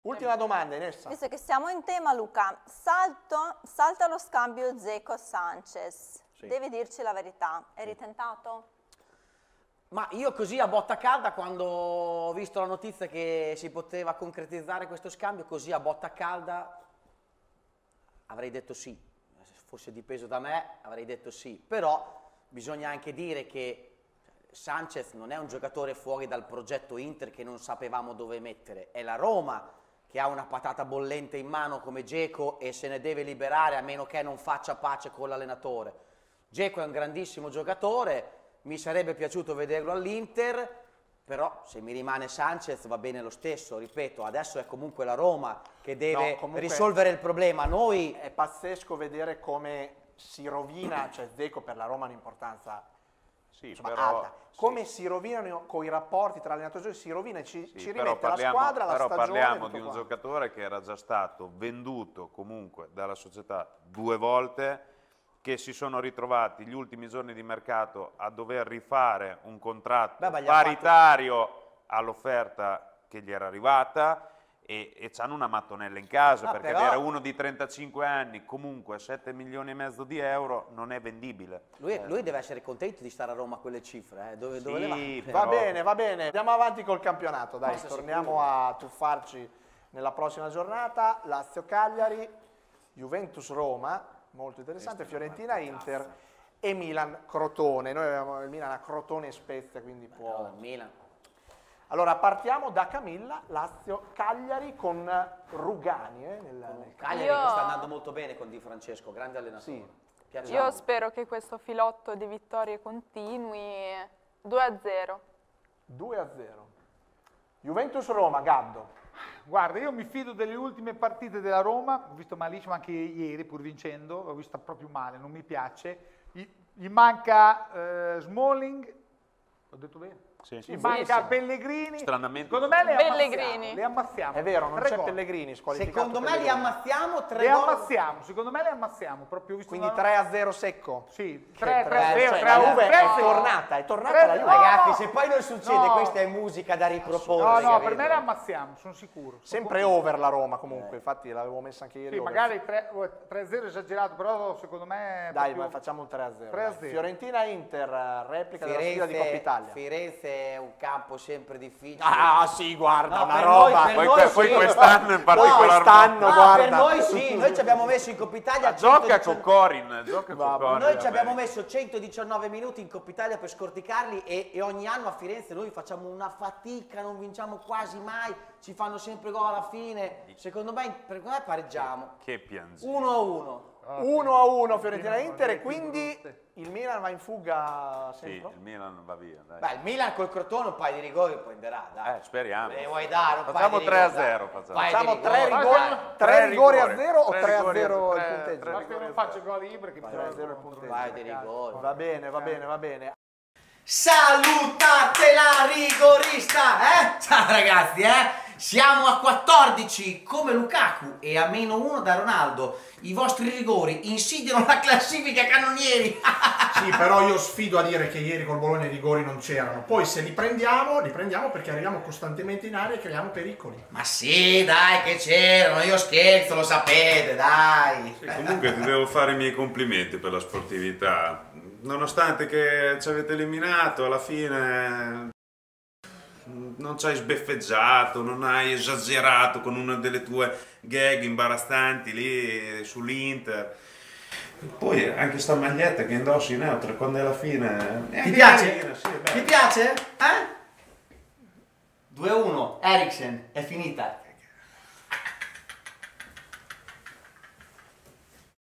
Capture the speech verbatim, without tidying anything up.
Ultima domanda, Inessa. Visto che siamo in tema, Luca, salto, salta lo scambio Dzeko-Sanchez. Sì. Devi dirci la verità, eri tentato? Ma io così a botta calda, quando ho visto la notizia che si poteva concretizzare questo scambio, così a botta calda avrei detto sì. Se fosse dipeso da me avrei detto sì. Però bisogna anche dire che Sanchez non è un giocatore fuori dal progetto Inter che non sapevamo dove mettere. È la Roma che ha una patata bollente in mano come Dzeko e se ne deve liberare a meno che non faccia pace con l'allenatore. Dzeko è un grandissimo giocatore, mi sarebbe piaciuto vederlo all'Inter, però se mi rimane Sanchez va bene lo stesso, ripeto, adesso è comunque la Roma che deve no, risolvere il problema. Noi è pazzesco vedere come si rovina, cioè Dzeko per la Roma ha un'importanza sì, insomma, però, alta. Come sì. si rovinano con i rapporti tra allenatori e si rovina e ci, sì, ci rimette parliamo, la squadra, la però stagione. Però parliamo di un qua. giocatore che era già stato venduto comunque dalla società due volte, che si sono ritrovati gli ultimi giorni di mercato a dover rifare un contratto Beh, paritario all'offerta che gli era arrivata e, e c'hanno una mattonella in casa, no, perché però... avere uno di trentacinque anni comunque a sette milioni e mezzo di euro non è vendibile. Lui, eh. lui deve essere contento di stare a Roma a quelle cifre, eh? dove, sì, dove le va? Va però... bene, va bene, andiamo avanti col campionato, dai, Posso torniamo sicuro. a tuffarci nella prossima giornata. Lazio-Cagliari, Juventus-Roma, molto interessante, Fiorentina-Inter e Milan-Crotone. Noi avevamo il Milan a Crotone e Spezia, quindi può... No, Milan. Allora partiamo da Camilla, Lazio-Cagliari con Rugani. Eh, nel, nel Cagliari Io... che sta andando molto bene con Di Francesco, grande allenatore. Sì. Io spero che questo filotto di vittorie continui. Due a zero. due a zero. Juventus-Roma, Gaddo. Guarda, io mi fido delle ultime partite della Roma, ho visto malissimo anche ieri pur vincendo, l'ho vista proprio male, non mi piace. Gli, gli manca eh, Smalling, ho detto bene? Sì, Gli sì, manca sì. Pellegrini, Stranamente. secondo me le Pellegrini. ammazziamo, le ammazziamo. È vero, non c'è Pellegrini squalificato. Secondo me li ammazziamo tre Le ammazziamo, secondo me le ammazziamo, proprio visto Quindi tre a zero secco? Sì, tre a zero. La Juve è tornata, è tornata la Juve. Ragazzi, se poi non succede, questa è musica da riproporre. No, no, per me le ammazziamo, sono sicuro. Sempre over la Roma comunque, infatti l'avevo messa anche ieri. Sì, magari tre a zero esagerato, però secondo me... Dai, ma facciamo un tre a zero. Fiorentina-Inter, replica della sfida di Coppa Italia. Firenze è un campo sempre difficile. Ah sì, guarda, no, una roba. Noi, poi, poi sì. quest'anno in particolare. No, quest'anno, no, guarda. per noi sì, noi ci abbiamo messo in Coppa Italia. Gioca con Corin, gioca con Corin. Noi ci abbiamo messo centodiciannove minuti in Coppa Italia per scorticarli e, e ogni anno a Firenze noi facciamo una fatica, non vinciamo quasi mai, ci fanno sempre gol alla fine. Secondo me, per me pareggiamo. Che piangi. uno a uno. uno a uno Fiorentina-Inter e quindi il Milan va in fuga sempre? Sì, il Milan va via. Dai. Beh, il Milan col Crotone un paio di rigori prenderà, dai. Eh, speriamo. Le vuoi dare un facciamo paio di tre a rigori, zero. Facciamo, facciamo tre rigori, rigori, tre rigori a zero o tre a zero il punteggio? Basta che non faccio gol libero che tre a zero il punteggio. Vai di rigori. Va bene, va bene, va bene. Salutate la rigorista, eh? Ciao ragazzi, eh? Siamo a quattordici come Lukaku e a meno uno da Ronaldo. I vostri rigori insidiano la classifica cannonieri. Sì, però io sfido a dire che ieri col Bologna i rigori non c'erano. Poi se li prendiamo, li prendiamo perché arriviamo costantemente in area e creiamo pericoli. Ma sì, dai, che c'erano, io scherzo, lo sapete, dai. Sì, comunque ti devo fare i miei complimenti per la sportività. Nonostante che ci avete eliminato, alla fine non ci hai sbeffeggiato, non hai esagerato con una delle tue gag imbarazzanti lì sull'Inter. Poi anche sta maglietta che indossi neutra quando è la fine. Ti piace? Sì, ti piace? Eh? due a uno, Eriksen, è finita.